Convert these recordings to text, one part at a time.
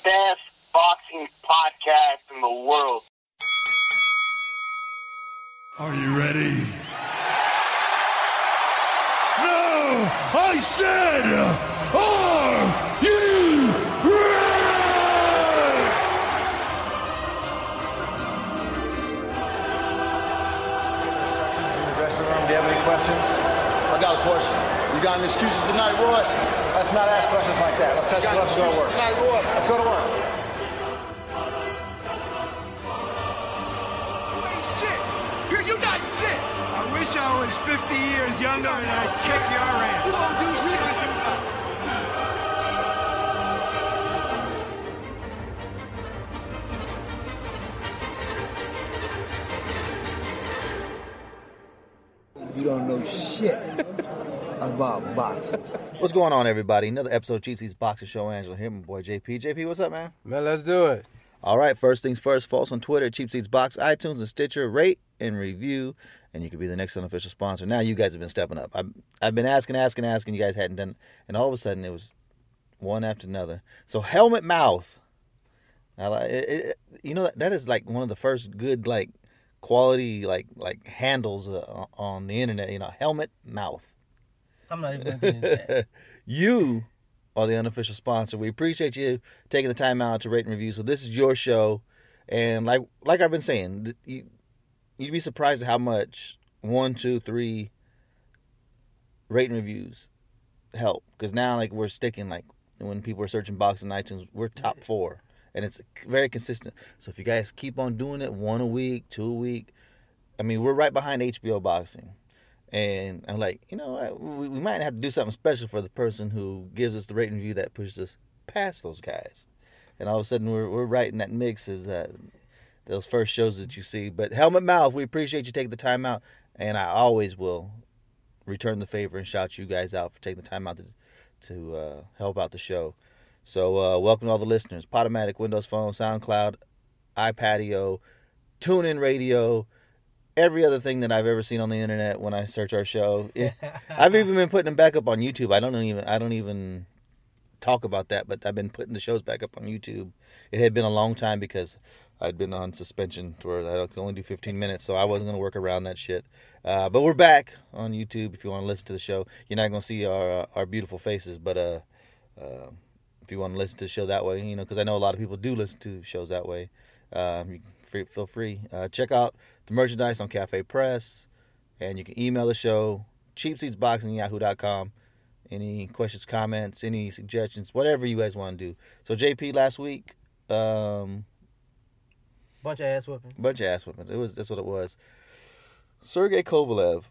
best boxing podcast in the world. Are you ready? No! I said, are you ready? Instructions in the dressing room. Do you have any questions? I got a question. You got any excuses tonight, Roy? Let's not ask questions like that. Let's touch gloves and go to work. Tonight, Roy. Let's go to work. Shit! You're not shit! I wish I was 50 years younger and I'd kick your ass. You won't do shit. You don't know shit about boxing. What's going on, everybody? Another episode of Cheap Seats Boxing Show. Angela here, my boy JP. JP, what's up, man? Man, let's do it. All right, first things first. Follow us on Twitter at Cheap Seats Box, iTunes, and Stitcher. Rate and review, and you could be the next unofficial sponsor. Now you guys have been stepping up. I've been asking. You guys hadn't done, and all of a sudden it was one after another. So helmet mouth. You know, that is like one of the first good quality handles on the internet. You know, helmet mouth. I'm not even going to get into that. You are the unofficial sponsor. We appreciate you taking the time out to rate and review. So this is your show, and like I've been saying, you'd be surprised at how much 1, 2, 3 rating reviews help. Because now we're sticking when people are searching boxing on iTunes, we're top 4, and it's very consistent. So if you guys keep on doing it 1 a week, 2 a week, I mean, we're right behind HBO Boxing. And I'm like, you know, we might have to do something special for the person who gives us the rating review that pushes us past those guys. And all of a sudden, we're right in that mix as those first shows that you see. But Helmet Mouth, we appreciate you taking the time out. And I always will return the favor and shout you guys out for taking the time out to help out the show. So welcome to all the listeners. Podomatic, Windows Phone, SoundCloud, iPadio, TuneIn Radio, every other thing that I've ever seen on the internet when I search our show. I've even been putting them back up on YouTube. I don't even talk about that, but I've been putting the shows back up on YouTube. It had been a long time because I'd been on suspension to where I could only do 15 minutes, so I wasn't going to work around that shit. But we're back on YouTube if you want to listen to the show. You're not going to see our beautiful faces, but if you want to listen to the show that way, you know, because I know a lot of people do listen to shows that way. You can feel free. Check out the merchandise on Cafe Press, and you can email the show, cheapseatsboxing@yahoo.com. Any questions, comments, any suggestions, whatever you guys want to do. So JP, last week, bunch of ass whippings. That's what it was. Sergey Kovalev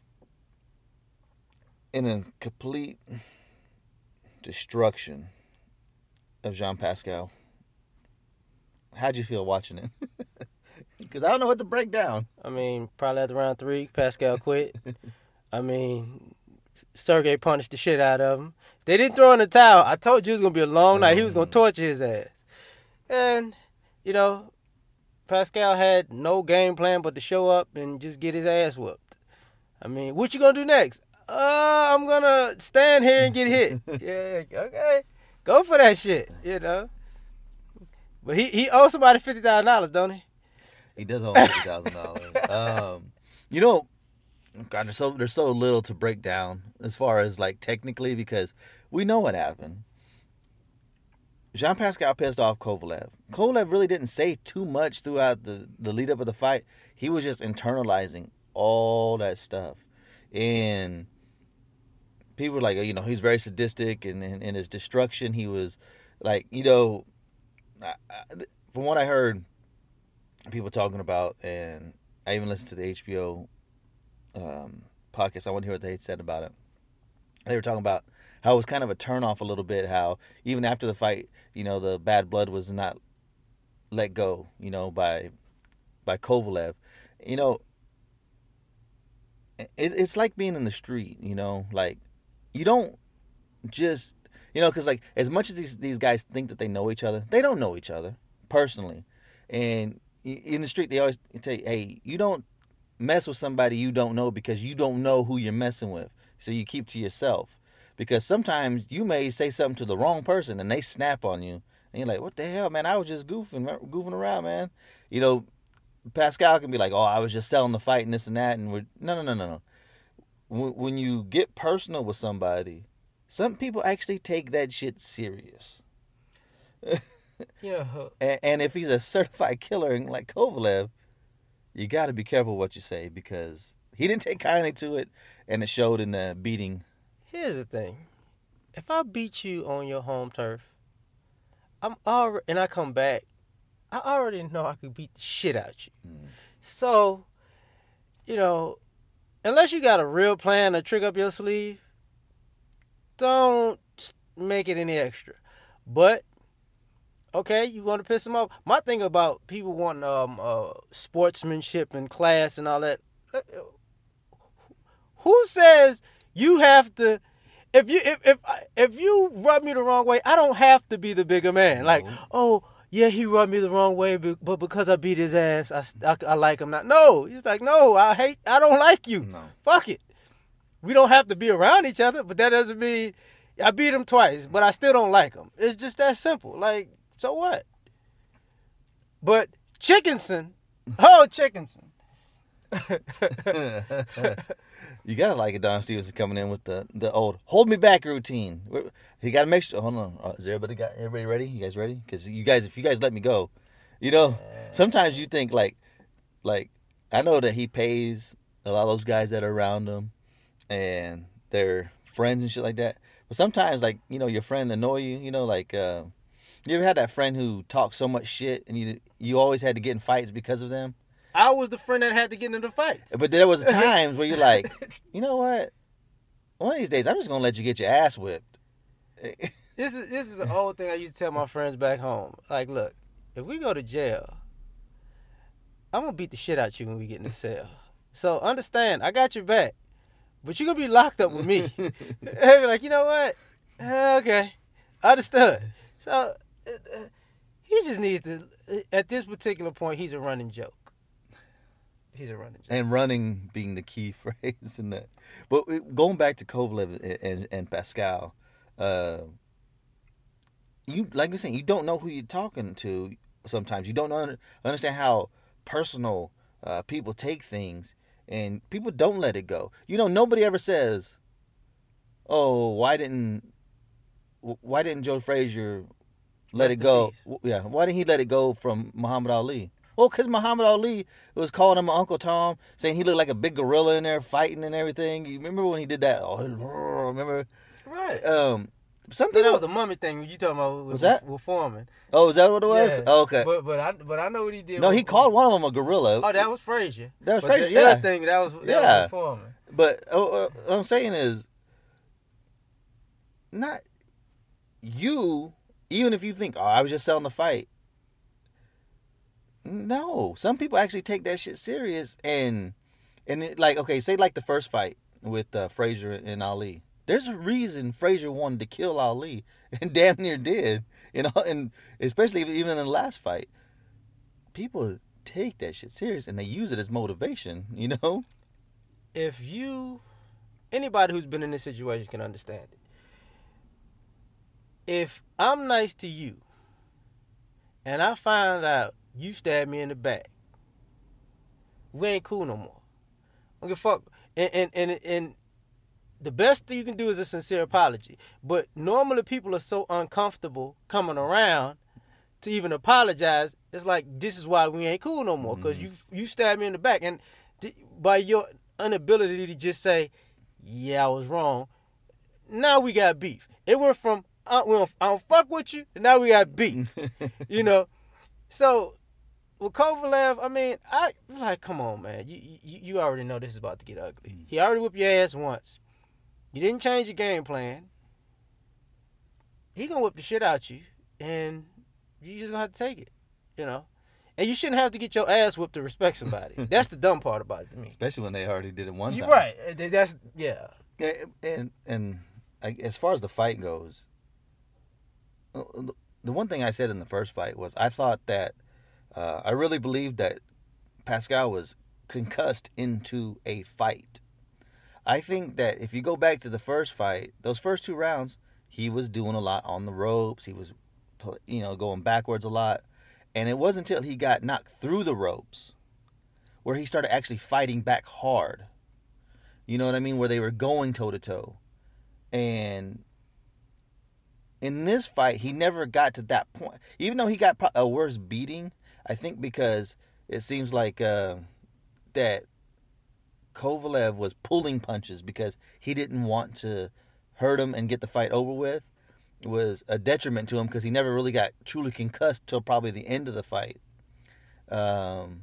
in a complete destruction of Jean Pascal. How'd you feel watching it? Because I don't know what to break down. I mean, probably after round 3, Pascal quit. I mean, Sergey punished the shit out of him. They didn't throw in the towel. I told you it was going to be a long night. He was going to torture his ass. And, you know, Pascal had no game plan but to show up and just get his ass whooped. I mean, what you going to do next? I'm going to stand here and get hit. Yeah, okay. Go for that shit, you know. But he owes somebody $50,000, don't he? He does owe $50,000. You know, God, there's so little to break down as far as technically, because we know what happened. Jean Pascal pissed off Kovalev. Kovalev really didn't say too much throughout the lead up of the fight. He was just internalizing all that stuff, and people were like, you know, he's very sadistic, and in his destruction, he was you know. From what I heard, people talking about, and I even listened to the HBO podcast. I want to hear what they said about it. They were talking about how it was kind of a turnoff a little bit. How even after the fight, you know, the bad blood was not let go, you know, by Kovalev. You know, it's like being in the street. You know, you don't just. You know, because as much as these guys think that they know each other, they don't know each other personally. And in the street, they always tell you, hey, you don't mess with somebody you don't know because you don't know who you're messing with. So you keep to yourself. Because sometimes you may say something to the wrong person and they snap on you And you're like, what the hell, man? I was just goofing around, man. You know, Pascal can be like, oh, I was just selling the fight and this and that. And no. When you get personal with somebody, some people actually take that shit serious. Yeah. And if he's a certified killer like Kovalev, you got to be careful what you say because he didn't take kindly to it, and it showed in the beating. Here's the thing. If I beat you on your home turf, and I come back, I already know I could beat the shit out you. So, you know, unless you got a real plan to trick up your sleeve, don't make it any extra. But, okay, you want to piss them off. My thing about people wanting sportsmanship and class and all that, who says you have to... If you rub me the wrong way, I don't have to be the bigger man. No. Like, oh, yeah, he rubbed me the wrong way, but because I beat his ass, I like him not. No, he's like, no, I don't like you. No. Fuck it. We don't have to be around each other, but that doesn't mean I beat him twice, but I still don't like him. It's just that simple. Like, so what? But Chickinson. You gotta like it. Don Stevenson coming in with the old hold me back routine. He gotta make sure. Hold on, is everybody ready? You guys ready? Because if you guys let me go, you know, sometimes you think like I know that he pays a lot of those guys that are around him, and they're friends and shit like that. But sometimes, like, you know, your friend annoy you. You know, like you ever had that friend who talks so much shit and you always had to get in fights because of them? I was the friend that had to get into fights. But there was times where you're like, you know what? One of these days, I'm just gonna let you get your ass whipped. This is an old thing I used to tell my friends back home. Like, look, if we go to jail, I'm gonna beat the shit out you when we get in the cell. So understand, I got your back, but you're gonna be locked up with me. They be like, you know what? Okay, understood. So he just needs to. At this particular point, he's a running joke. And running being the key phrase in that. But going back to Kovalev and Pascal, you like you're saying, you don't know who you're talking to sometimes. You don't understand how personal people take things, and people don't let it go. You know, nobody ever says, oh, why didn't Joe Frazier let it go? Yeah, why didn't he let it go from Muhammad Ali? Well, because Muhammad Ali was calling him Uncle Tom, saying he looked like a big gorilla in there fighting and everything. You remember when he did that? Oh, remember? Right. Something that was the mummy thing you talking about. Was that? With Foreman. Oh, is that what it was? Yeah. Oh, okay. But I know what he did. No, he called one of them a gorilla. Oh, that was Frazier. That was Frazier, The other thing, that was Foreman. But what I'm saying is, not you, even if you think, oh, I was just selling the fight. No, some people actually take that shit serious, and it, like, okay, say like the first fight with Frazier and Ali. There's a reason Frazier wanted to kill Ali, and damn near did, you know, and especially even in the last fight, people take that shit serious and they use it as motivation, you know. Anybody who's been in this situation can understand it. If I'm nice to you, and I find out you stabbed me in the back, we ain't cool no more. I don't give a fuck. And the best thing you can do is a sincere apology. But normally people are so uncomfortable coming around to even apologize. It's like, this is why we ain't cool no more, because you stabbed me in the back. And by your inability to just say, yeah, I was wrong, now we got beef. It went from, I don't fuck with you, and now we got beef. You know? So with Kovalev, I mean, I like, come on, man. You already know this is about to get ugly. He already whipped your ass once. You didn't change your game plan. He gonna whip the shit out you, and you just gonna have to take it, you know. And you shouldn't have to get your ass whipped to respect somebody. That's the dumb part about it to me. Especially when they already did it one time. You're right. That's yeah. And as far as the fight goes, the one thing I said in the first fight was I thought that I really believed that Pascal was concussed into a fight. I think that if you go back to the first fight, those first 2 rounds, he was doing a lot on the ropes. He was going backwards a lot. And it wasn't until he got knocked through the ropes where he started actually fighting back hard. You know what I mean? Where they were going toe-to-toe. And in this fight, he never got to that point. Even though he got a worse beating, I think because it seems like that Kovalev was pulling punches because he didn't want to hurt him and get the fight over with. It was a detriment to him because he never really got truly concussed till probably the end of the fight. And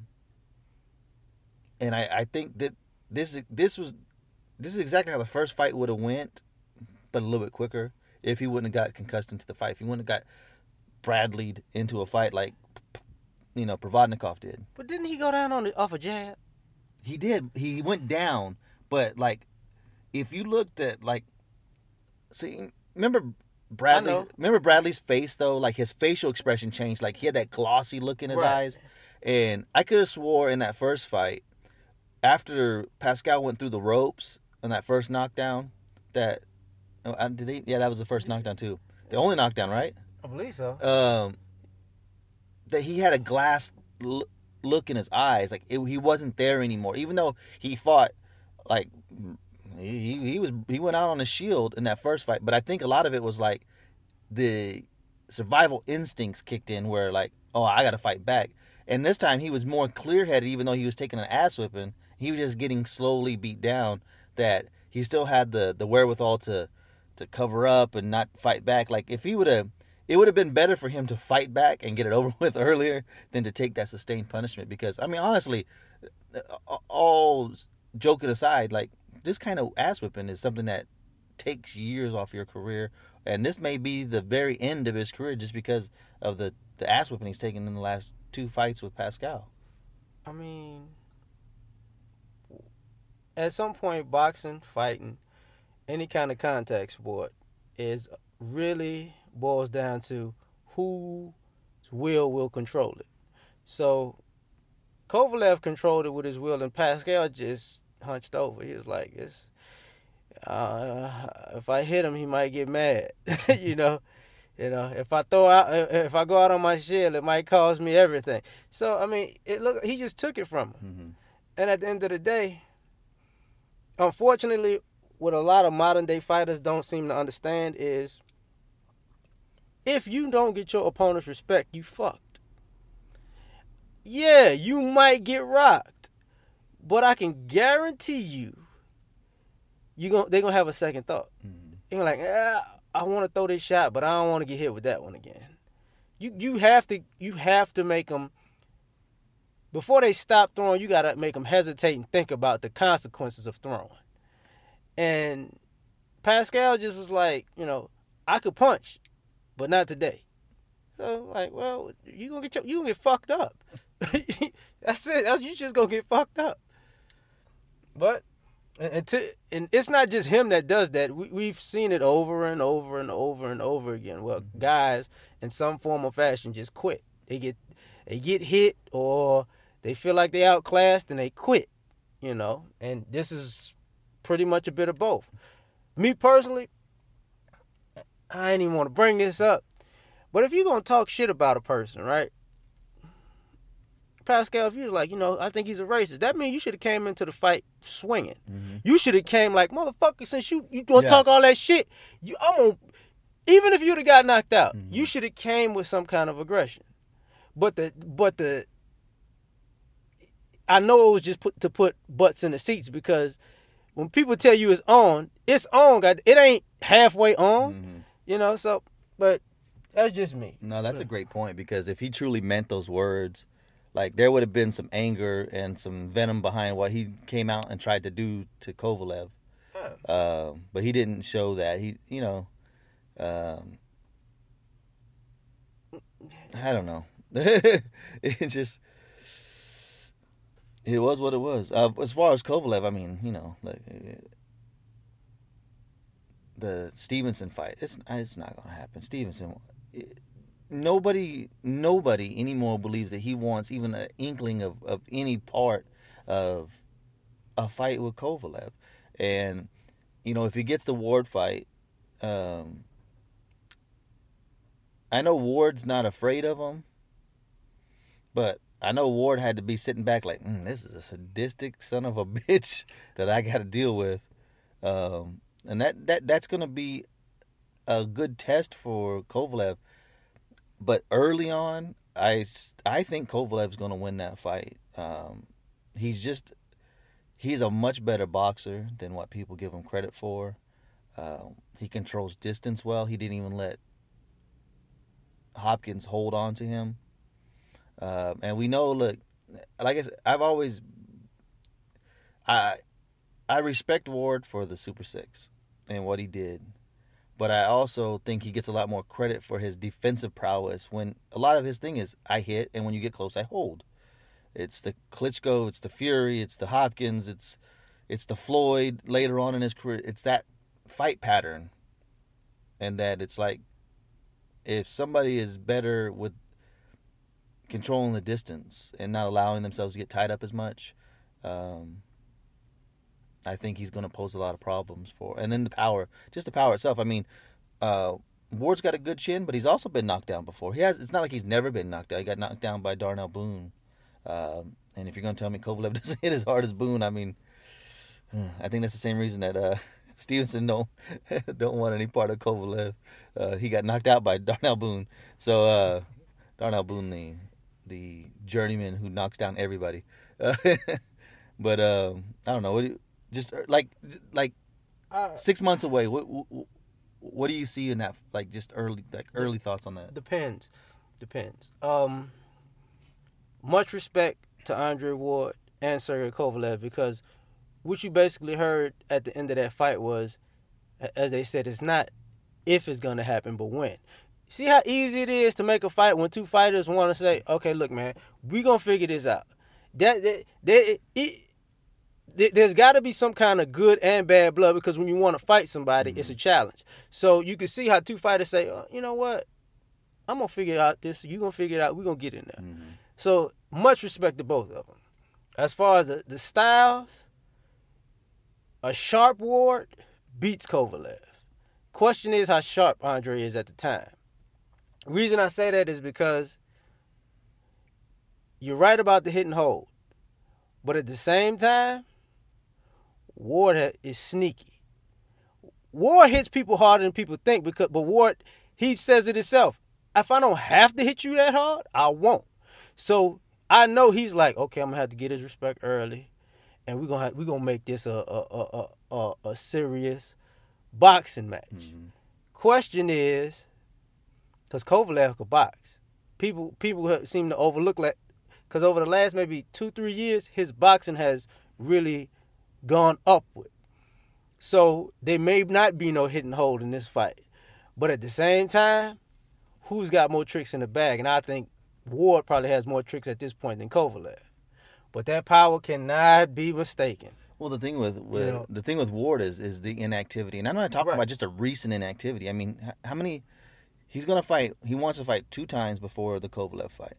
I think that this is exactly how the first fight would have went, but a little bit quicker if he wouldn't have got concussed into the fight. If he wouldn't have got Bradley'd into a fight like Provodnikov did. But didn't he go down off a jab? He did. He went down, but like if you looked at remember Bradley's face though, like his facial expression changed. Like he had that glossy look in his eyes, and I could have swore in that first fight, after Pascal went through the ropes in that first knockdown, that was the first knockdown too. The only knockdown, right? I believe so. That he had a glass look in his eyes, like he wasn't there anymore. Even though he fought, like he went out on a shield in that first fight, but I think a lot of it was like the survival instincts kicked in, where like, oh, I got to fight back. And this time he was more clear-headed, even though he was taking an ass whipping. He was just getting slowly beat down. That he still had the wherewithal to cover up and not fight back. Like if he would have. It would have been better for him to fight back and get it over with earlier than to take that sustained punishment. Because, I mean, honestly, all joking aside, like, this kind of ass whipping is something that takes years off your career. And this may be the very end of his career just because of the ass whipping he's taken in the last 2 fights with Pascal. I mean, at some point, boxing, fighting, any kind of contact sport is really boils down to whose will control it. So Kovalev controlled it with his will, and Pascal just hunched over. He was like, if I hit him, he might get mad. If I go out on my shield, it might cost me everything. So I mean, he just took it from him. Mm-hmm. And at the end of the day, unfortunately, what a lot of modern day fighters don't seem to understand is, if you don't get your opponent's respect, you fucked. Yeah, you might get rocked, but I can guarantee they're gonna have a second thought. Mm-hmm. They're like, I want to throw this shot, but I don't want to get hit with that one again. You have to make them, before they stop throwing. You gotta make them hesitate and think about the consequences of throwing. And Pascal just was like, I could punch, but not today. So like, well, you gonna get fucked up. That's it. You just gonna get fucked up. But and it's not just him that does that. We've seen it over and over and over and over again. Well, guys in some form or fashion just quit. They get hit, or they feel like they outclassed and they quit. And this is pretty much a bit of both. Me personally, I ain't even want to bring this up, but if you're going to talk shit about a person, right? Pascal, if you was like, I think he's a racist, that means you should have came into the fight swinging. Mm-hmm. You should have came like, motherfucker, since you going to talk all that shit, even if you'd have got knocked out, mm-hmm. you should have came with some kind of aggression. But I know it was just to put butts in the seats, because when people tell you it's on, it ain't halfway on. Mm-hmm. So, but that's just me. No, that's a great point, because if he truly meant those words, like, there would have been some anger and some venom behind what he came out and tried to do to Kovalev. Yeah. But he didn't show that. I don't know. It was what it was. As far as Kovalev, I mean, the Stevenson fight, it's not going to happen. Stevenson, nobody anymore believes that he wants even an inkling of any part of a fight with Kovalev. And, if he gets the Ward fight, I know Ward's not afraid of him, but I know Ward had to be sitting back like, this is a sadistic son of a bitch that I got to deal with. And that's going to be a good test for Kovalev. But early on, I think Kovalev's going to win that fight. He's a much better boxer than what people give him credit for. He controls distance well. He didn't even let Hopkins hold on to him. And we know, look, like I said, I respect Ward for the Super 6 and what he did. But I also think he gets a lot more credit for his defensive prowess when a lot of his thing is I hit, and when you get close, I hold. It's the Klitschko, it's the Fury, it's the Hopkins, it's the Floyd later on in his career. It's that fight pattern. And that it's like if somebody is better with controlling the distance and not allowing themselves to get tied up as much, I think he's going to pose a lot of problems for. And then the power itself. I mean, Ward's got a good chin, but he's also been knocked down before. It's not like he's never been knocked down. He got knocked down by Darnell Boone. And if you're going to tell me Kovalev doesn't hit as hard as Boone, I mean, I think that's the same reason that Stevenson don't want any part of Kovalev. He got knocked out by Darnell Boone. So Darnell Boone, the journeyman who knocks down everybody. But I don't know. Just like 6 months away. What do you see in that? Like just early thoughts on that. Depends. Much respect to Andre Ward and Sergey Kovalev, because what you basically heard at the end of that fight was, as they said, it's not if it's gonna happen, but when. See how easy it is to make a fight when two fighters want to say, okay, look, man, we gonna figure this out. There's got to be some kind of good and bad blood, because when you want to fight somebody, it's a challenge. So you can see how two fighters say, oh, you know what? I'm going to figure out this. You're going to figure it out. We're going to get in there. Mm-hmm. So much respect to both of them. As far as the styles, a sharp Ward beats Kovalev. Question is how sharp Andre is at the time. The reason I say that is because you're right about the hit and hold. But at the same time, Ward is sneaky. Ward hits people harder than people think, but Ward, he says it himself. If I don't have to hit you that hard, I won't. So I know he's like, okay, I'm gonna have to get his respect early, and we're gonna make this a serious boxing match. Mm-hmm. Question is, because Kovalev could box, people seem to overlook that, because over the last maybe 2-3 years, his boxing has really gone upward. So there may not be no hit and hold in this fight. But at the same time, who's got more tricks in the bag? And I think Ward probably has more tricks at this point than Kovalev. But that power cannot be mistaken. Well, the thing with Ward is the inactivity. And I'm not talking about just a recent inactivity. I mean, how many he's going to fight? He wants to fight 2 times before the Kovalev fight.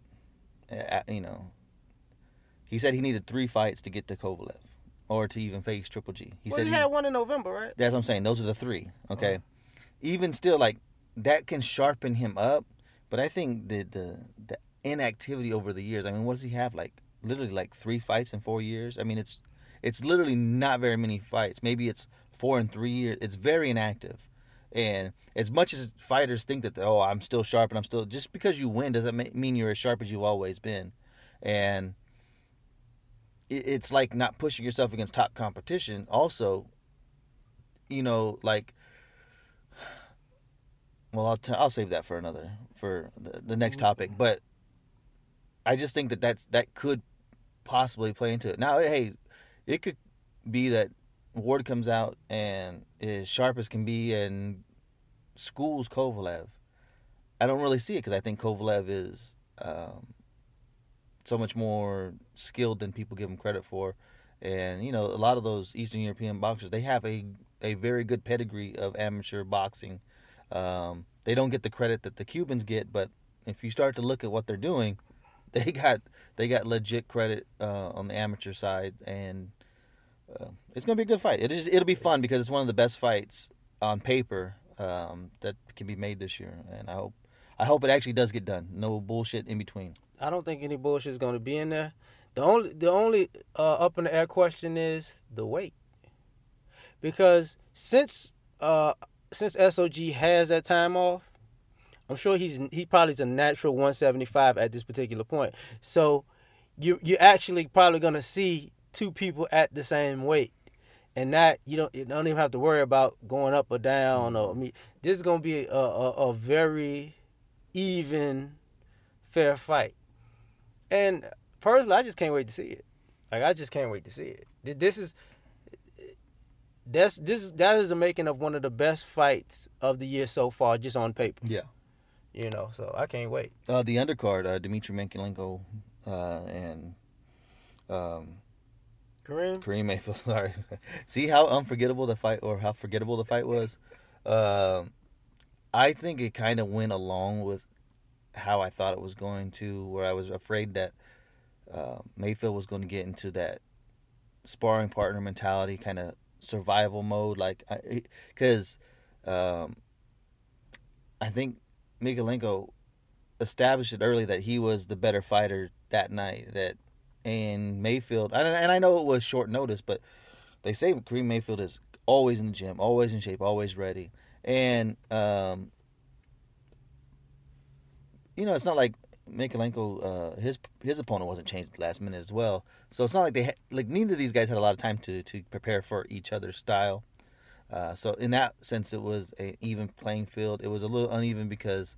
He said he needed 3 fights to get to Kovalev, or to even face Triple G. He said he had one in November, right? That's what I'm saying. Those are the 3. Okay, even still, like that can sharpen him up. But I think the inactivity over the years. I mean, what does he have? Like literally like 3 fights in 4 years. I mean, it's literally not very many fights. Maybe it's 4 in 3 years. It's very inactive. And as much as fighters think that, I'm still sharp and I'm still... Just because you win doesn't mean you're as sharp as you've always been. And it's like not pushing yourself against top competition. Also, like... Well, I'll save that for the next topic. But I just think that could possibly play into it. Now, hey, it could be that Ward comes out and is sharp as can be and schools Kovalev. I don't really see it, because I think Kovalev is so much more skilled than people give him credit for. And, a lot of those Eastern European boxers, they have a very good pedigree of amateur boxing. They don't get the credit that the Cubans get, but if you start to look at what they're doing, they got legit credit on the amateur side, and it's gonna be a good fight. It'll be fun, because it's one of the best fights on paper that can be made this year, and I I hope it actually does get done. No bullshit in between. I don't think any bullshit is going to be in there. The only up in the air question is the weight, because since SOG has that time off, I'm sure he probably is a natural 175 at this particular point. So you're actually probably going to see two people at the same weight, and that you don't even have to worry about going up or down. This is going to be a very even, fair fight. And personally, I just can't wait to see it. Like, I just can't wait to see it. That is the making of one of the best fights of the year so far, just on paper. Yeah. So I can't wait. The undercard, Dmitry Menkelenko and Kareem Mayfield. Sorry. See how unforgettable the fight, or how forgettable the fight was? I think it kind of went along with how I thought it was going to, where I was afraid that Mayfield was going to get into that sparring partner mentality, kind of survival mode, because I think Mikalenko established it early that he was the better fighter that night. And Mayfield, and I know it was short notice, but they say Kareem Mayfield is always in the gym, always in shape, always ready. And it's not like Mikalenko, his opponent wasn't changed at the last minute as well. So it's not like neither of these guys had a lot of time to prepare for each other's style. So in that sense, it was an even playing field. It was a little uneven because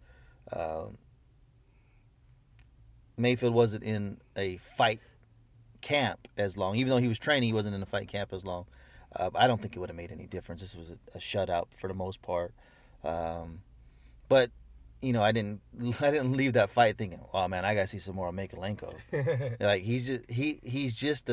Mayfield wasn't in a fight camp as long. Even though he was training, he wasn't in a fight camp as long. I don't think it would have made any difference. This was a shutout for the most part. But I didn't leave that fight thinking, oh man, I gotta see some more of Mikalenko. Like he's just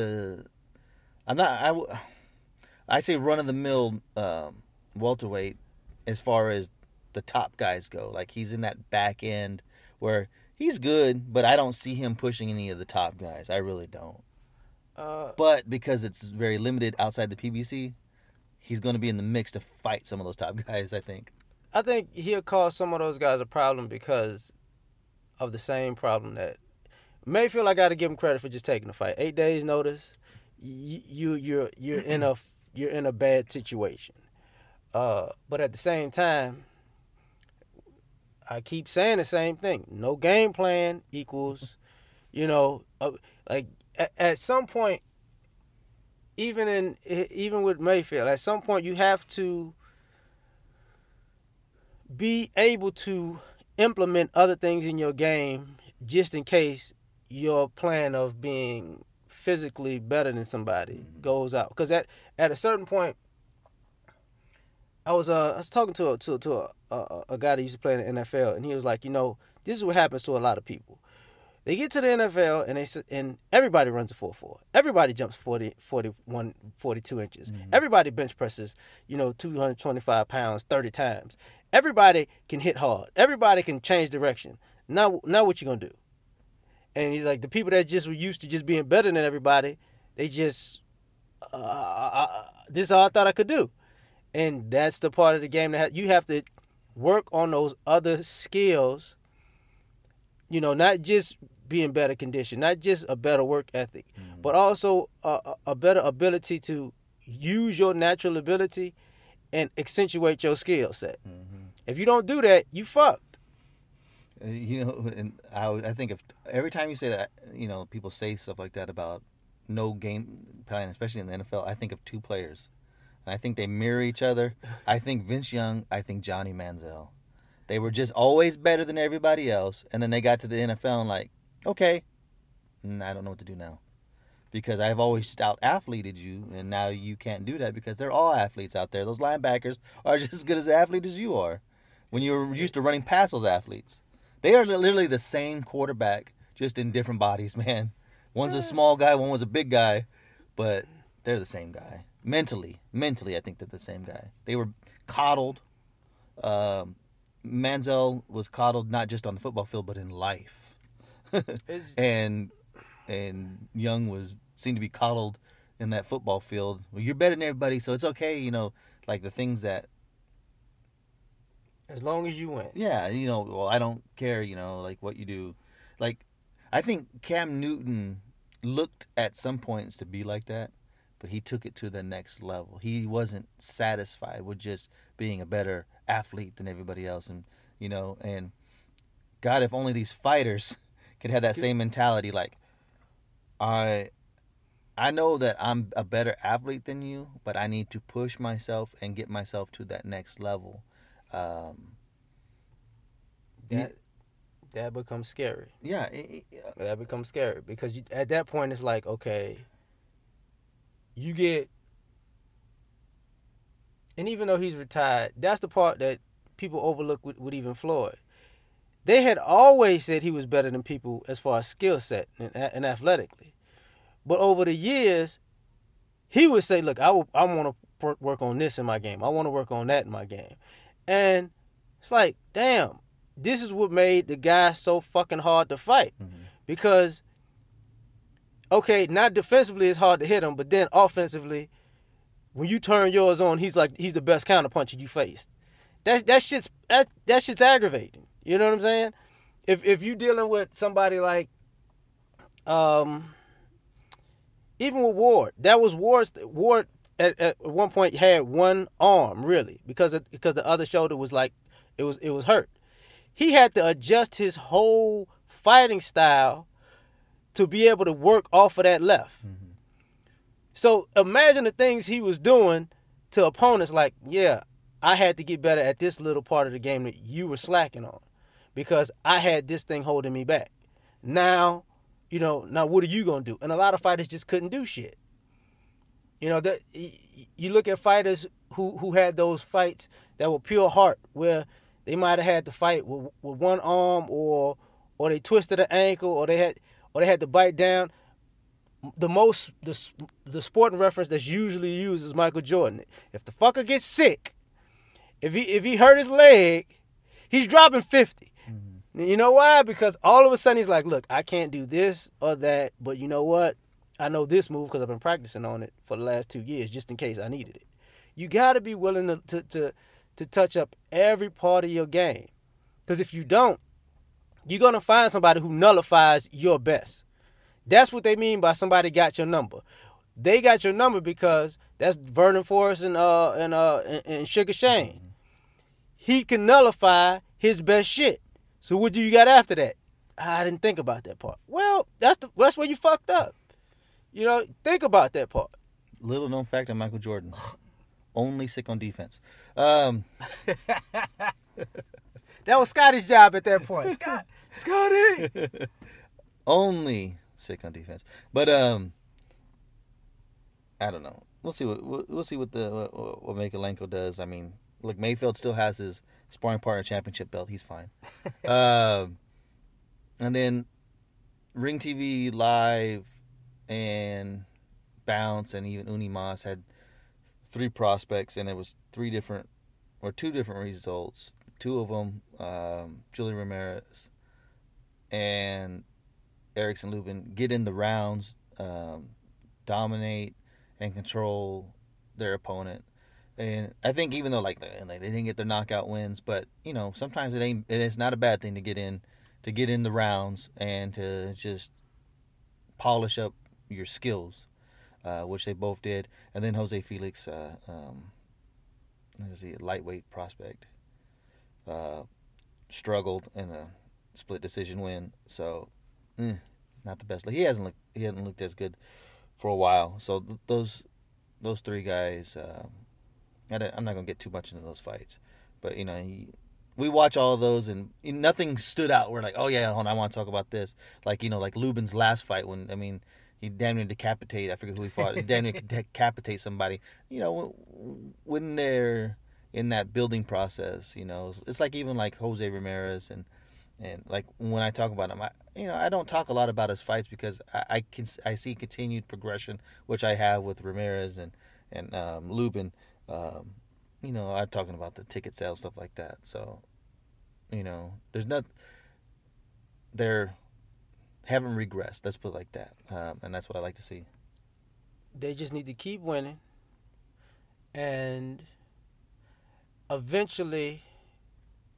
I say run of the mill welterweight as far as the top guys go. Like, he's in that back end where he's good, but I don't see him pushing any of the top guys. I really don't. But because it's very limited outside the PBC, he's going to be in the mix to fight some of those top guys, I think. I think he'll cause some of those guys a problem because of the same problem that Mayfield. I got to give him credit for just taking the fight. 8 days notice, you're in a bad situation. But at the same time, I keep saying the same thing. No game plan equals, at some point, even with Mayfield, at some point you have to be able to implement other things in your game just in case your plan of being physically better than somebody goes out. Because at a certain point, I was talking to a guy that used to play in the NFL, and he was like, this is what happens to a lot of people. They get to the NFL and everybody runs a 4.4. Everybody jumps 40, 41, 42 inches. Mm-hmm. Everybody bench presses, 225 pounds 30 times. Everybody can hit hard. Everybody can change direction. Now what you gonna do? And he's like, the people that just were used to just being better than everybody, they just this is all I thought I could do. And that's the part of the game that you have to work on those other skills. Not just being better conditioned, not just a better work ethic, but also a better ability to use your natural ability and accentuate your skill set. Mm-hmm. If you don't do that, you fucked. And I think if every time you say that, people say stuff like that about no game plan, especially in the NFL, I think of two players. And I think they mirror each other. I think Vince Young, I think Johnny Manziel. They were just always better than everybody else. And then they got to the NFL and like, okay, I don't know what to do now. Because I've always out-athleted you, and now you can't do that because they're all athletes out there. Those linebackers are just as good as athletes as you are when you're used to running past those athletes. They are literally the same quarterback, just in different bodies, man. One's a small guy, one was a big guy, but they're the same guy. Mentally, I think they're the same guy. They were coddled. Manziel was coddled not just on the football field, but in life. and Young seemed to be coddled in that football field. Well, you're better than everybody, so it's okay, like the things that As long as you win. Yeah, well, I don't care, like what you do. Like, I think Cam Newton looked at some points to be like that, but he took it to the next level. He wasn't satisfied with just being a better athlete than everybody else. And, and God, if only these fighters could have that same mentality. Like, I know that I'm a better athlete than you, but I need to push myself and get myself to that next level. That becomes scary. Yeah. That becomes scary because at that point it's like, okay, you get, and even though he's retired, that's the part that people overlook with even Floyd. They had always said he was better than people as far as skill set and athletically. But over the years, he would say, look, I want to work on this in my game. I want to work on that in my game. And it's like, damn, this is what made the guy so fucking hard to fight. Mm-hmm. Because, okay, not defensively it's hard to hit him, but then offensively, when you turn yours on, he's the best counterpuncher you faced. That shit's aggravating. You know what I'm saying? If you dealing with somebody like, even with Ward, that was Ward at one point had one arm really because the other shoulder was like it was hurt. He had to adjust his whole fighting style to be able to work off of that left. Mm-hmm. So imagine the things he was doing to opponents like, yeah, I had to get better at this little part of the game that you were slacking on because I had this thing holding me back. Now what are you going to do? And a lot of fighters just couldn't do shit. You look at fighters who had those fights that were pure heart where they might have had to fight with one arm or they twisted an ankle or they had to bite down. The sporting reference that's usually used is Michael Jordan. If the fucker gets sick, if he hurt his leg, he's dropping 50. Mm-hmm. You know why? Because all of a sudden he's like, look, I can't do this or that, but you know what? I know this move because I've been practicing on it for the last 2 years just in case I needed it. You got to be willing to touch up every part of your game. Because if you don't, you're going to find somebody who nullifies your best. That's what they mean by somebody got your number. They got your number because that's Vernon Forrest and Sugar Shane. Mm-hmm. He can nullify his best shit. So what do you got after that? I didn't think about that part. Well, that's where you fucked up. Think about that part. Little known fact on Michael Jordan. Only sick on defense. That was Scotty's job at that point. Scotty! Only sick on defense. But I don't know. We'll see what Makalenko does. I mean, look, Mayfield still has his sparring partner championship belt. He's fine. And then Ring TV Live and Bounce and even Uni Mas had 3 prospects, and it was 2 different results. 2 of them, Julian Ramirez and Erickson Lubin, get in the rounds, dominate and control their opponent. And I think even though like they didn't get their knockout wins, but sometimes it's not a bad thing to get in the rounds and to just polish up your skills, which they both did. And then Jose Felix, was a lightweight prospect, struggled in a split decision win. So not the best. He hasn't looked as good for a while. So those 3 guys. I'm not gonna get too much into those fights, but we watch all of those and nothing stood out. We're like, oh yeah, hold on, I want to talk about this. Like like Lubin's last fight when he damn near decapitated. I forget who he fought. He damn near decapitate somebody. When they're in that building process, it's like even like Jose Ramirez and like when I talk about him, I don't talk a lot about his fights because I see continued progression, which I have with Ramirez and Lubin. I'm talking about the ticket sales, stuff like that. So, there's they haven't regressed. Let's put it like that. And that's what I like to see. They just need to keep winning. And eventually,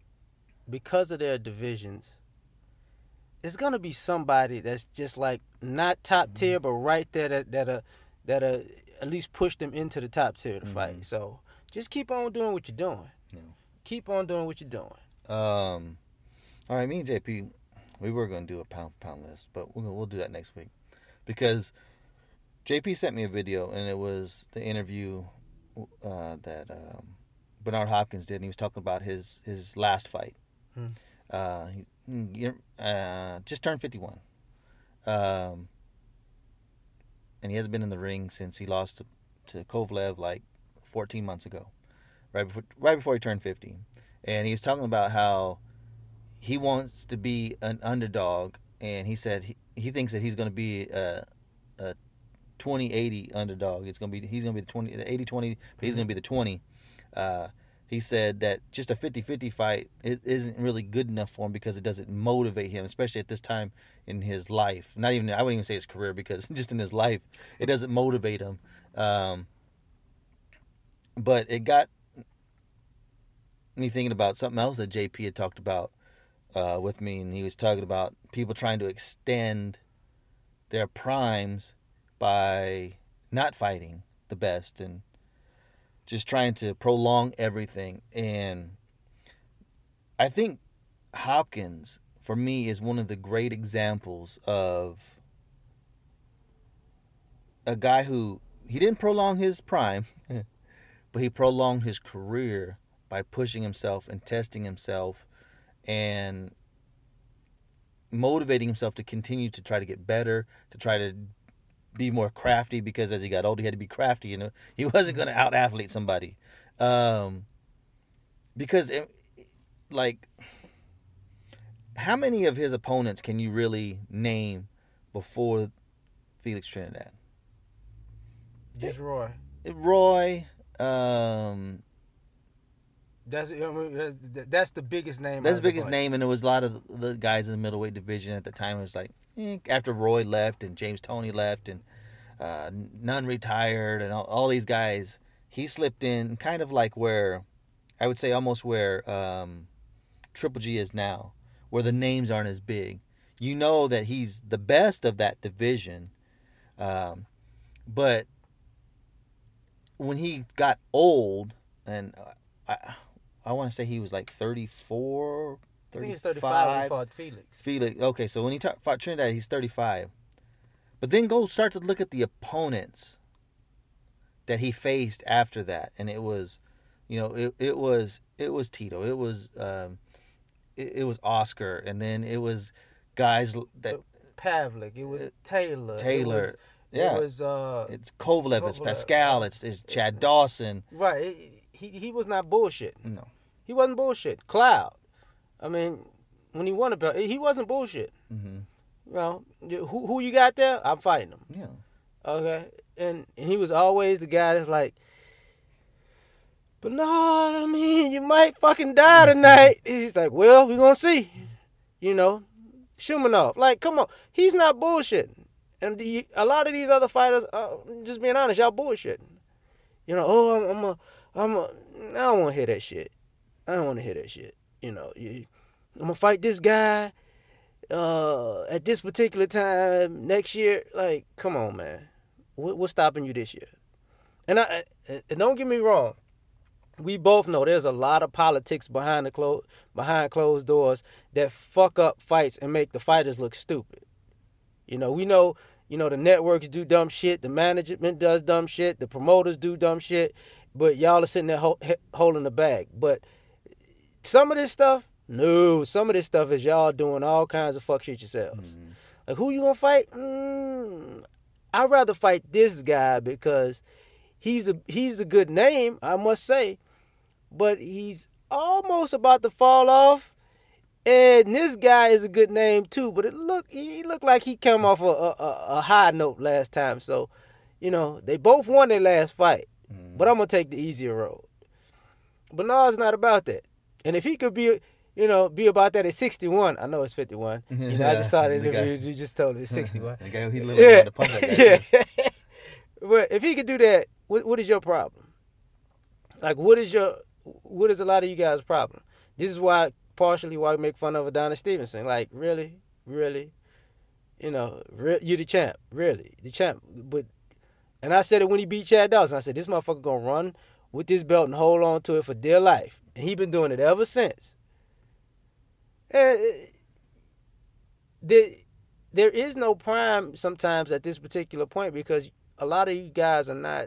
because of their divisions, it's gonna be somebody that's just like not top tier, but right there that at least push them into the top tier of the fight. So just keep on doing what you're doing. Yeah. Keep on doing what you're doing. All right, me and JP, we were going to do a pound for pound list, but we'll do that next week because JP sent me a video, and it was the interview that Bernard Hopkins did, and he was talking about his last fight. He just turned 51, and he hasn't been in the ring since he lost to Kovalev like 14 months ago, right before he turned 50. And he was talking about how he wants to be an underdog, and he said he thinks that he's going to be a 20-80 underdog. He's going to be the 80-20, but he's going to be the 20. He said that just a 50-50 fight isn't really good enough for him because it doesn't motivate him, especially at this time in his life. I wouldn't even say his career, because just in his life, it doesn't motivate him. But it got me thinking about something else that JP had talked about with me, and he was talking about people trying to extend their primes by not fighting the best and just trying to prolong everything. And I think Hopkins, for me, is one of the great examples of a guy who, he didn't prolong his prime, but he prolonged his career by pushing himself and testing himself and motivating himself to continue to try to get better, to try to be more crafty, because as he got older, he had to be crafty. You know, he wasn't going to out-athlete somebody. Because, how many of his opponents can you really name before Felix Trinidad? Just Roy. Roy. That's the biggest name. That's the biggest name, and there was a lot of the guys in the middleweight division at the time. It was like, after Roy left and James Toney left and Nunn retired and all these guys, he slipped in kind of like where, I would say almost where Triple G is now, where the names aren't as big. You know that he's the best of that division, but when he got old, and I want to say he was like 34, 35. I think he's 35 when he fought Felix. Okay, so when he fought Trinidad, he's 35. But then go start to look at the opponents that he faced after that, and it was, it was Tito, it was Oscar, and then it was guys that Pavlik, it was Taylor. It was it's Kovalev, it's Pascal, it's Chad Dawson. Right. He was not bullshit. No. He wasn't bullshit. Cloud. I mean, when he won a belt, he wasn't bullshit. Mm-hmm. Who you got there? I'm fighting him. Yeah. Okay. And he was always the guy that's like, but no, I mean, you might fucking die tonight. He's like, well, we're going to see. Shumanov. Like, come on. He's not bullshitting. And a lot of these other fighters, just being honest, y'all bullshitting. I don't want to hear that shit. I don't want to hear that shit. I'm going to fight this guy at this particular time next year. Like, come on, man. What's stopping you this year? And don't get me wrong. We both know there's a lot of politics behind closed doors that fuck up fights and make the fighters look stupid. We know, the networks do dumb shit, the management does dumb shit, the promoters do dumb shit, but y'all are sitting there holding the bag. But some of this stuff is y'all doing all kinds of fuck shit yourselves. Mm-hmm. Like, who you gonna fight? I'd rather fight this guy because he's a good name, I must say, but he's almost about to fall off. And this guy is a good name too, but he looked like he came off a high note last time. So, they both won their last fight, but I'm gonna take the easier road. But no, it's not about that. And if he could be about that at 61, I know it's 51. I just saw the interview. You just told me it's 61. Yeah. But if he could do that, what is your problem? Like, what is a lot of you guys' problem? This is why partially why we make fun of Adonis Stevenson. Like, really? You know, you the champ. Really. The champ. And I said it when he beat Chad Dawson. I said, this motherfucker going to run with this belt and hold on to it for dear life. And he been doing it ever since. There is no prime sometimes at this particular point because a lot of you guys are not.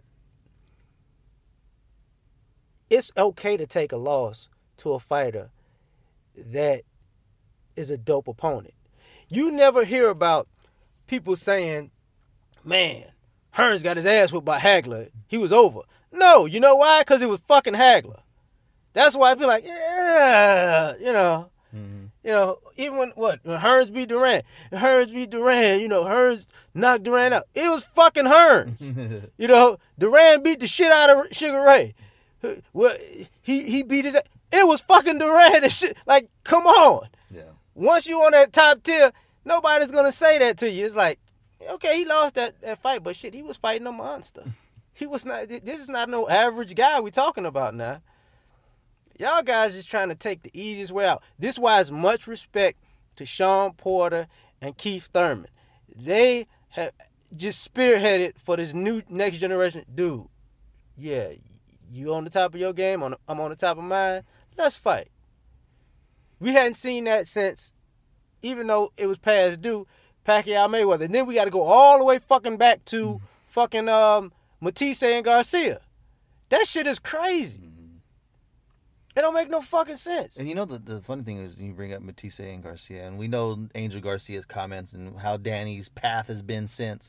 It's okay to take a loss to a fighter that is a dope opponent. You never hear about people saying, man, Hearns got his ass whipped by Hagler. He was over. No, you know why? Because it was fucking Hagler. That's why I feel like, yeah, you know. Mm-hmm. You know, even when Hearns beat Durant, you know, Hearns knocked Durant out. It was fucking Hearns. You know, Durant beat the shit out of Sugar Ray. Well, he beat his. It was fucking Durant and shit. Like, come on. Yeah. Once you on that top tier, nobody's gonna say that to you. It's like, okay, he lost that fight, but shit, he was fighting a monster. He was not. This is not no average guy we talking about now. Y'all guys just trying to take the easiest way out. This is why it's much respect to Sean Porter and Keith Thurman. They have just spearheaded for this new next generation. Dude, yeah. You on the top of your game, I'm on the top of mine. Let's fight. We hadn't seen that since, even though it was past due, Pacquiao Mayweather. And then we got to go all the way fucking back to fucking Matisse and Garcia. That shit is crazy. It don't make no fucking sense. And you know the funny thing is you bring up Matisse and Garcia, and we know Angel Garcia's comments and how Danny's path has been since.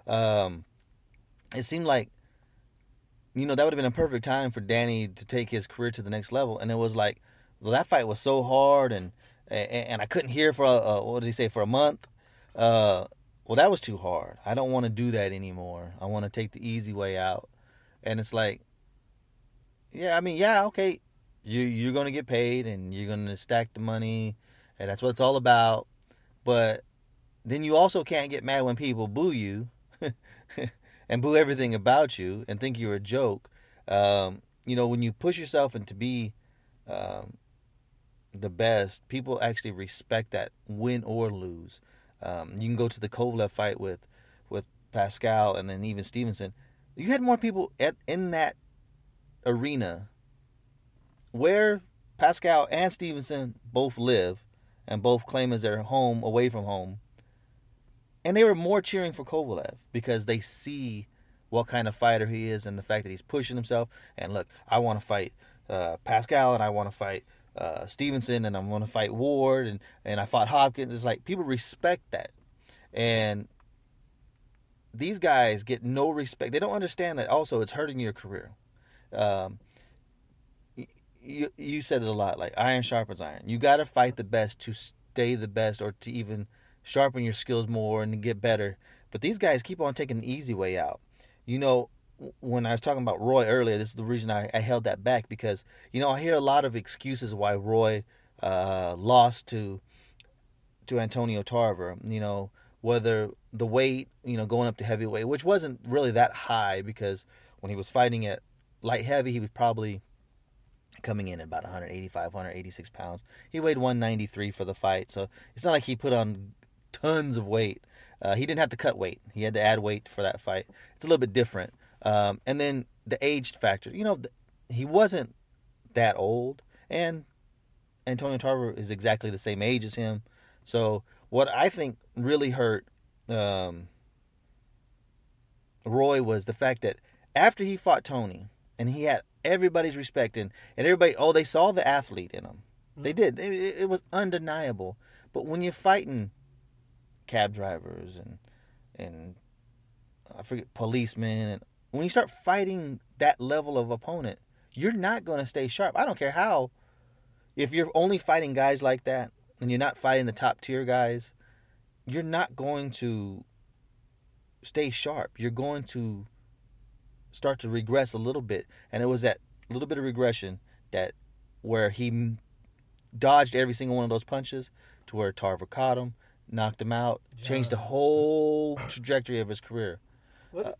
It seemed like, you know, that would have been a perfect time for Danny to take his career to the next level. And it was like, well, that fight was so hard, and I couldn't hear for, what did he say, for a month? Well, that was too hard. I don't want to do that anymore. I want to take the easy way out. And it's like, yeah, I mean, yeah, okay, you're going to get paid, and you're going to stack the money, and that's what it's all about. But then you also can't get mad when people boo you. And boo everything about you and think you're a joke. You know, when you push yourself and to be the best, people actually respect that, win or lose. You can go to the Kovalev fight with Pascal and then even Stevenson. You had more people in that arena where Pascal and Stevenson both live and both claim as their home away from home. And they were more cheering for Kovalev because they see what kind of fighter he is and the fact that he's pushing himself. And look, I want to fight Pascal, and I want to fight Stevenson, and I want to fight Ward, and I fought Hopkins. It's like people respect that. And these guys get no respect. They don't understand that also it's hurting your career. You said it a lot, like iron sharpens iron. You got to fight the best to stay the best or to even sharpen your skills more and get better. But these guys keep on taking the easy way out. You know, when I was talking about Roy earlier, this is the reason I held that back because, you know, I hear a lot of excuses why Roy lost to Antonio Tarver. You know, whether the weight, you know, going up to heavyweight, which wasn't really that high because when he was fighting at light heavy, he was probably coming in at about 185, 186 pounds. He weighed 193 for the fight, so it's not like he put on tons of weight. He didn't have to cut weight. He had to add weight for that fight. It's a little bit different. And then the age factor. You know, he wasn't that old, and Antonio Tarver is exactly the same age as him. So what I think really hurt Roy was the fact that after he fought Tony, and he had everybody's respect, and everybody, they saw the athlete in him. They did. It was undeniable. But when you're fighting cab drivers and I forget, policemen, and when you start fighting that level of opponent, you're not going to stay sharp. I don't care how. If you're only fighting guys like that and you're not fighting the top tier guys, you're not going to stay sharp. You're going to start to regress a little bit. And it was that little bit of regression that where he dodged every single one of those punches to where Tarver caught him, knocked him out, changed the whole trajectory of his career. But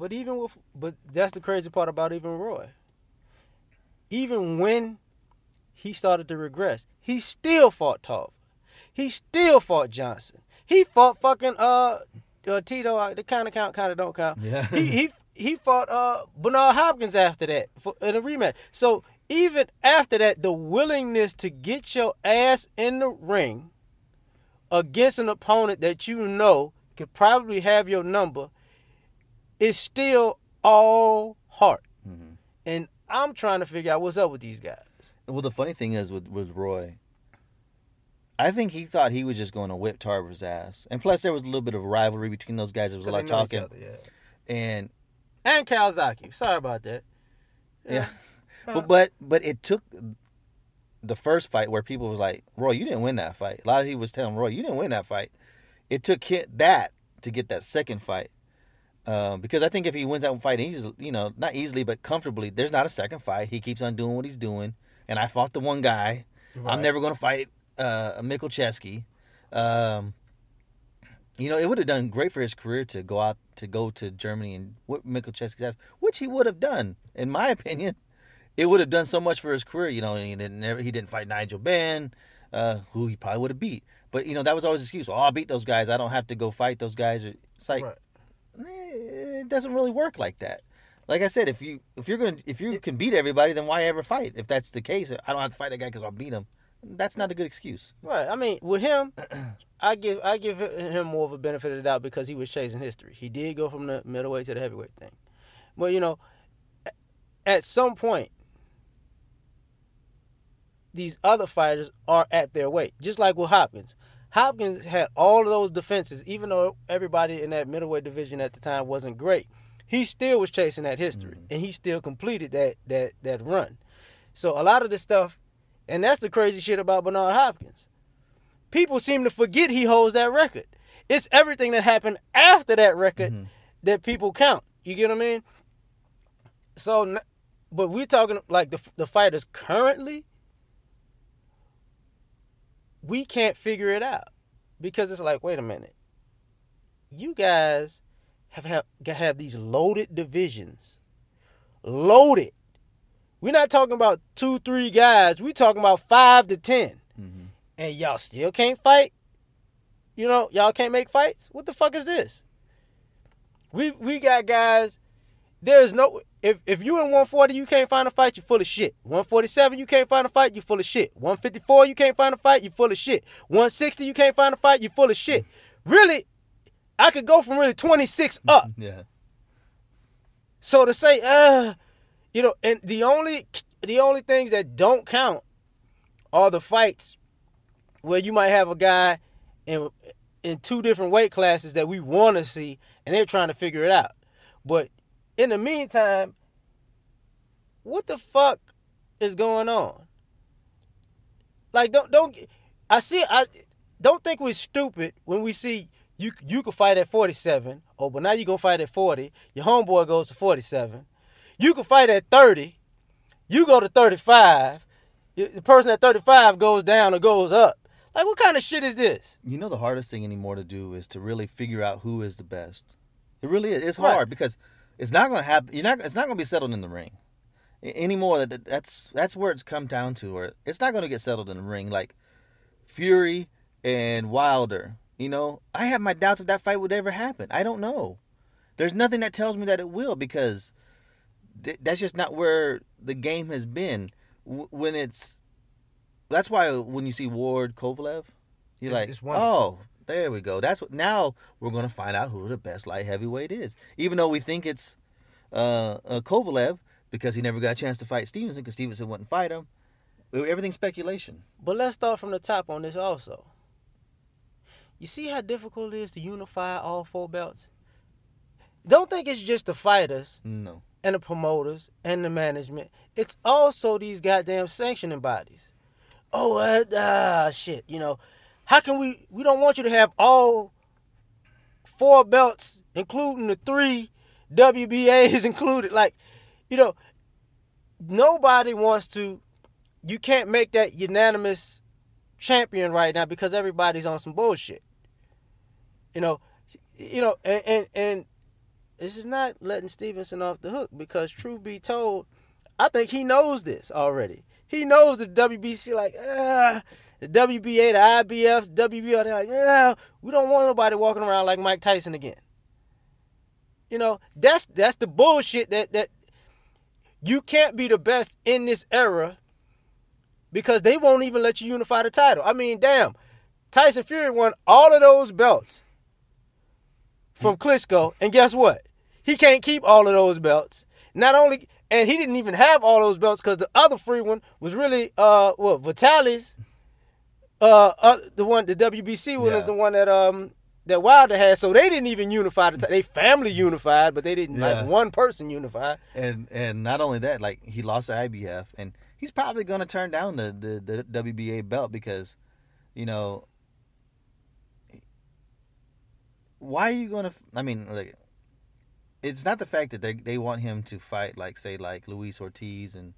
that's the crazy part about even Roy. Even when he started to regress. He still fought Tarver. He still fought Johnson. He fought fucking Tito. The kind of count, kind of don't count. Yeah. He fought Bernard Hopkins after that in a rematch. So even after that, the willingness to get your ass in the ring against an opponent that you know could probably have your number is still all heart. Mm-hmm. And I'm trying to figure out what's up with these guys. Well, the funny thing is with Roy, I think he thought he was just going to whip Tarver's ass. And plus, there was a little bit of rivalry between those guys. There was a lot of talking. Other, yeah. And Kawasaki. Sorry about that. Yeah. But it took the first fight where people was like, Roy, you didn't win that fight. A lot of people was telling Roy, you didn't win that fight. It took that to get that second fight. Because I think if he wins that fight, not easily, but comfortably, there's not a second fight. He keeps on doing what he's doing. And I fought the one guy. Right. I'm never going to fight Mikucheski. It would have done great for his career to go to Germany and whip Mikucheski's ass, which he would have done, in my opinion. It would have done so much for his career. He didn't fight Nigel Benn, who he probably would have beat. But that was always his excuse. Oh, I'll beat those guys. I don't have to go fight those guys. It's like it doesn't really work like that. Like I said, if you can beat everybody, then why ever fight? If that's the case, I don't have to fight that guy because I'll beat him. That's not a good excuse. Right. I mean, with him, I give him more of a benefit of the doubt because he was chasing history. He did go from the middleweight to the heavyweight thing. But at some point, these other fighters are at their weight. Just like with Hopkins. Hopkins had all of those defenses, even though everybody in that middleweight division at the time wasn't great. He still was chasing that history, and he still completed that run. So a lot of this stuff, and that's the crazy shit about Bernard Hopkins. People seem to forget he holds that record. It's everything that happened after that record that people count. You get what I mean? So, but we're talking like the fighters currently. We can't figure it out because it's like, wait a minute. You guys have these loaded divisions. Loaded. We're not talking about 2-3 guys. We're talking about 5 to 10. Mm-hmm. And y'all still can't fight? Y'all can't make fights? What the fuck is this? We got guys. There's no... If you're in 140, you can't find a fight, you're full of shit. 147, you can't find a fight, you're full of shit. 154, you can't find a fight, you're full of shit. 160, you can't find a fight, you're full of shit. Really, I could go from really 26 up. Yeah. So to say, and the only things that don't count are the fights where you might have a guy in 2 different weight classes that we want to see, and they're trying to figure it out. But in the meantime, what the fuck is going on? Like, don't think we're stupid when we see you can fight at 47. Oh, but now you're going to fight at 40. Your homeboy goes to 47. You can fight at 30. You go to 35. The person at 35 goes down or goes up. Like, what kind of shit is this? The hardest thing anymore to do is to really figure out who is the best. It really is. It's hard because it's not going to happen. It's not going to be settled in the ring anymore. That's where it's come down to. Where it's not going to get settled in the ring. Like Fury and Wilder. I have my doubts if that fight would ever happen. I don't know. There's nothing that tells me that it will because that's just not where the game has been. That's why when you see Ward Kovalev, you're like, oh. There we go. That's what. Now we're going to find out who the best light heavyweight is. Even though we think it's Kovalev because he never got a chance to fight Stevenson because Stevenson wouldn't fight him. Everything's speculation. But let's start from the top on this also. You see how difficult it is to unify all 4 belts? Don't think it's just the fighters. No. And the promoters and the management. It's also these goddamn sanctioning bodies. Oh, shit, How can we don't want you to have all 4 belts, including the 3 WBAs included. Like, nobody wants to, you can't make that unanimous champion right now because everybody's on some bullshit. And this is not letting Stevenson off the hook because truth be told, I think he knows this already. He knows the WBC like, the WBA, the IBF, the WBO, they're like, we don't want nobody walking around like Mike Tyson again. You know, that's the bullshit that you can't be the best in this era because they won't even let you unify the title. I mean, damn, Tyson Fury won all of those belts from Klitschko, and guess what? He can't keep all of those belts. Not only, and he didn't even have all those belts because the other free one was really, Vitaly's. The WBC one is the one that Wilder had. So they didn't even unify the. They family unified, but they didn't like one person unified. And not only that, like he lost the IBF, and he's probably going to turn down the WBA belt because, you know, why are you going to? I mean, like, it's not the fact that they want him to fight like say like Luis Ortiz and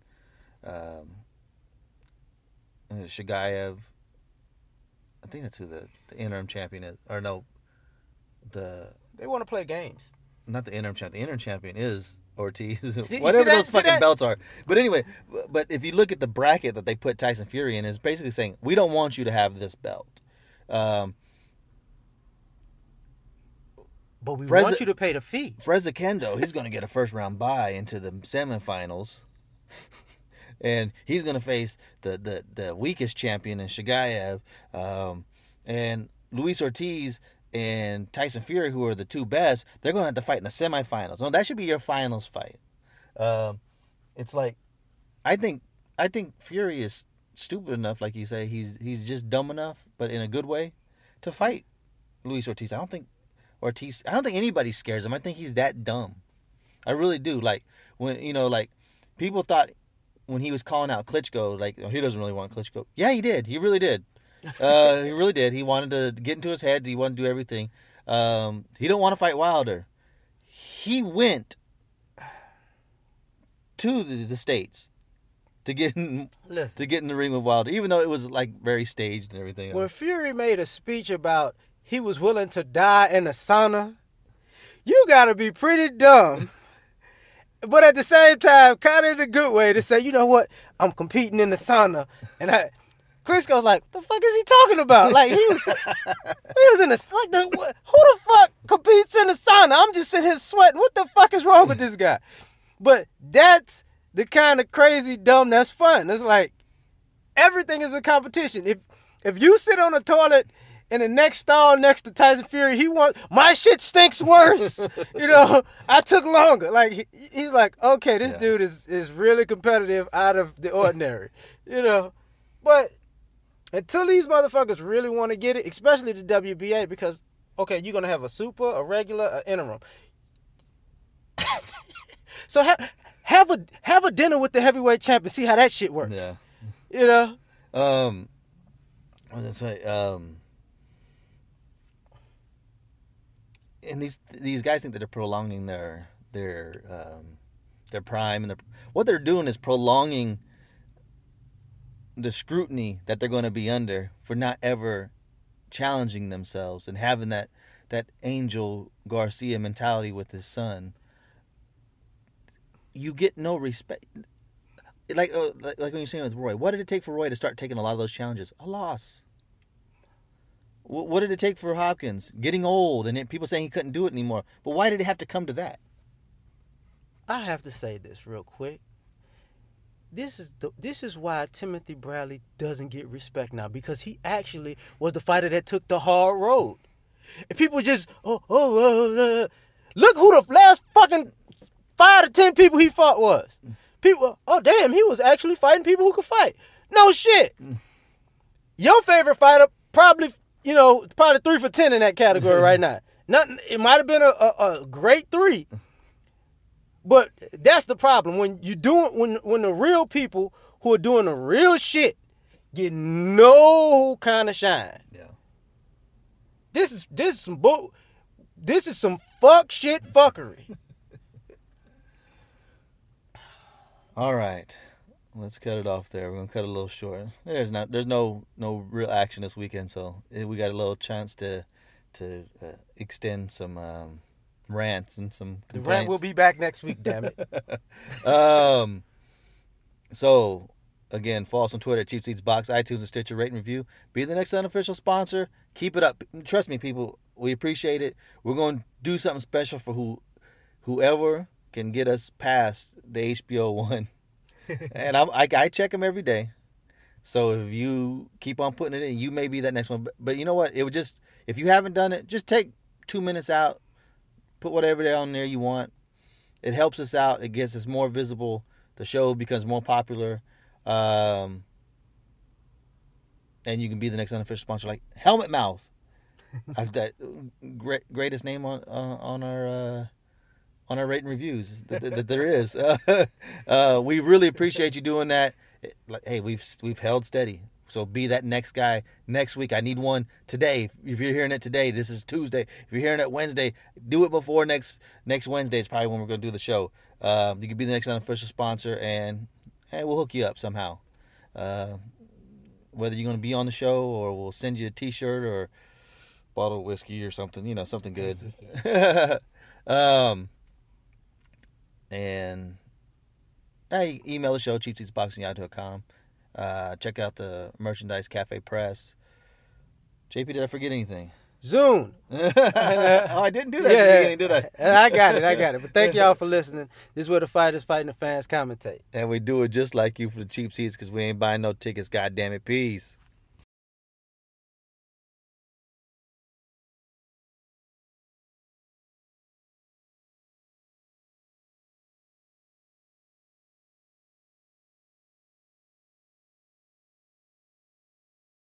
Shagayev. I think that's who the interim champion is. Or no, they want to play games. Not the interim champion. The interim champion is Ortiz. See, Whatever those fucking that? belts are. But anyway, but if you look at the bracket that they put Tyson Fury in, it's basically saying, we don't want you to have this belt. But we want you to pay the fee. Freza Kendo, he's going to get a first round bye into the semifinals. And he's going to face the weakest champion in Shagayev. And Luis Ortiz and Tyson Fury, who are the two best, they're going to have to fight in the semifinals. No, that should be your finals fight. It's like, I think Fury is stupid enough, like you say. He's just dumb enough, but in a good way, to fight Luis Ortiz. I don't think anybody scares him. I think he's that dumb. I really do. Like, when, you know, like, people thought when he was calling out Klitschko, like, oh, he doesn't really want Klitschko. Yeah, he did. He really did. He really did. He wanted to get into his head. He wanted to do everything. He don't want to fight Wilder. He went to the States to get in the ring with Wilder, even though it was like very staged and everything. When Fury made a speech about he was willing to die in a sauna, you gotta be pretty dumb. But at the same time, kind of in a good way to say, you know what, I'm competing in the sauna. And Klitschko's like, what the fuck is he talking about? Like, he was in the, like, who the fuck competes in the sauna? I'm just sitting here sweating. What the fuck is wrong with this guy? But that's the kind of crazy dumb that's fun. It's like, everything is a competition. If you sit on the toilet in the next stall next to Tyson Fury, my shit stinks worse. You know, I took longer. Like, he's like, okay, this dude is really competitive out of the ordinary. You know, but until these motherfuckers really want to get it, especially the WBA, because, okay, you're going to have a super, a regular, an interim. So have a dinner with the heavyweight champ and see how that shit works. Yeah. You know? What was I say? And these guys think that they're prolonging their prime, and what they're doing is prolonging the scrutiny that they're going to be under for not ever challenging themselves and having that Angel Garcia mentality with his son. You get no respect. Like when you're saying with Roy, what did it take for Roy to start taking a lot of those challenges? A loss. What did it take for Hopkins? Getting old and people saying he couldn't do it anymore. But why did it have to come to that? I have to say this real quick. This is why Timothy Bradley doesn't get respect now, because he actually was the fighter that took the hard road. And people just look who the last fucking 5 to 10 people he fought was. People, oh damn, he was actually fighting people who could fight. No shit. Your favorite fighter probably 3 for 10 in that category right now. It might have been a great 3. But that's the problem. When the real people who are doing the real shit get no kind of shine. Yeah. This is some fuck shit fuckery. All right. Let's cut it off there. We're gonna cut it a little short. There's no real action this weekend, so we got a little chance to extend some rants and some complaints. The rant will be back next week, damn it. So Again, follow us on Twitter at Cheap Seats Box, iTunes, and Stitcher. Rate and review. Be the next unofficial sponsor. Keep it up. Trust me, people. We appreciate it. We're going to do something special for whoever can get us past the HBO one. And I check them every day. So if you keep on putting it in, you may be that next one. But you know what? It would just, if you haven't done it, just take 2 minutes out. Put whatever on there you want. It helps us out. It gets us more visible. The show becomes more popular. And you can be the next unofficial sponsor, like Helmet Mouth. I've that greatest name on our rating reviews that there is. We really appreciate you doing that. Hey, we've held steady. So be that next guy next week. I need one today. If you're hearing it today, this is Tuesday. If you're hearing it Wednesday, do it before next Wednesday. It's probably when we're going to do the show. You can be the next unofficial sponsor, and we'll hook you up somehow. Whether you're going to be on the show, or we'll send you a T-shirt or a bottle of whiskey or something. Something good. And email the show, cheapseatsboxing@yahoo.com. Check out the Merchandise Cafe Press. JP, did I forget anything? Zune. I didn't do that at the beginning, did I? I got it. But thank y'all for listening. This is where the fighters fighting the fans commentate. And we do it just like you for the cheap seats, because we ain't buying no tickets, goddamn it. Peace.